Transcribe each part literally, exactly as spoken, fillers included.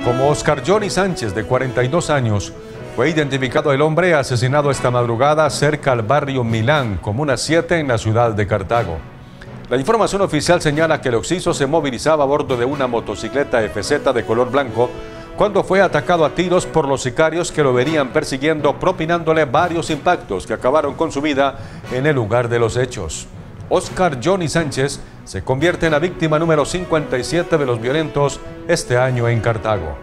Como Oscar Johnny Sánchez, de cuarenta y dos años, fue identificado el hombre asesinado esta madrugada cerca al barrio Milán, Comuna siete, en la ciudad de Cartago. La información oficial señala que el occiso se movilizaba a bordo de una motocicleta F Z de color blanco cuando fue atacado a tiros por los sicarios que lo venían persiguiendo, propinándole varios impactos que acabaron con su vida en el lugar de los hechos. Oscar Johnny Sánchez se convierte en la víctima número cincuenta y siete de los violentos este año en Cartago.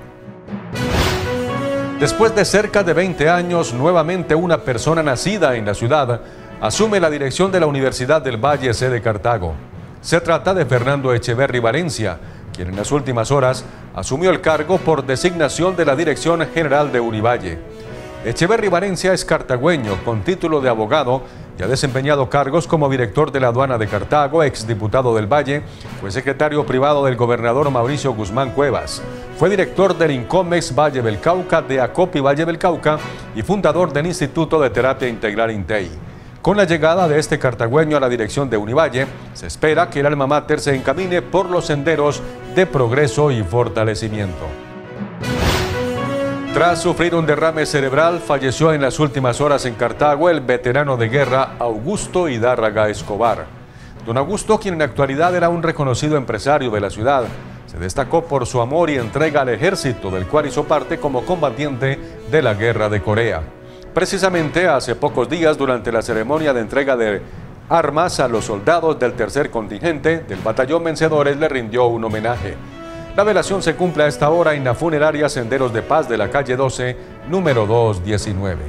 Después de cerca de veinte años, nuevamente una persona nacida en la ciudad asume la dirección de la Universidad del Valle, sede Cartago. Se trata de Fernando Echeverri Valencia, quien en las últimas horas asumió el cargo por designación de la Dirección General de Univalle. Echeverri Valencia es cartagüeño con título de abogado y ha desempeñado cargos como director de la aduana de Cartago, exdiputado del Valle, fue secretario privado del gobernador Mauricio Guzmán Cuevas, fue director del INCOMEX Valle del Cauca, de ACOPI Valle del Cauca y fundador del Instituto de Terapia Integral INTEI. Con la llegada de este cartagüeño a la dirección de Univalle, se espera que el alma mater se encamine por los senderos de progreso y fortalecimiento. Tras sufrir un derrame cerebral, falleció en las últimas horas en Cartago el veterano de guerra Augusto Hidárraga Escobar. Don Augusto, quien en la actualidad era un reconocido empresario de la ciudad, se destacó por su amor y entrega al ejército, del cual hizo parte como combatiente de la Guerra de Corea. Precisamente hace pocos días, durante la ceremonia de entrega de armas a los soldados del tercer contingente del Batallón Vencedores, le rindió un homenaje. La velación se cumple a esta hora en la funeraria Senderos de Paz de la calle doce, número doscientos diecinueve.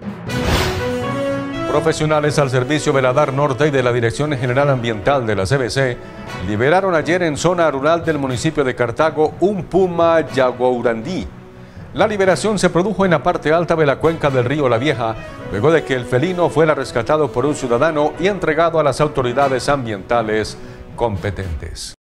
Profesionales al servicio Veladar Norte y de la Dirección General Ambiental de la C B C liberaron ayer en zona rural del municipio de Cartago un puma yaguaurandí. La liberación se produjo en la parte alta de la cuenca del río La Vieja, luego de que el felino fuera rescatado por un ciudadano y entregado a las autoridades ambientales competentes.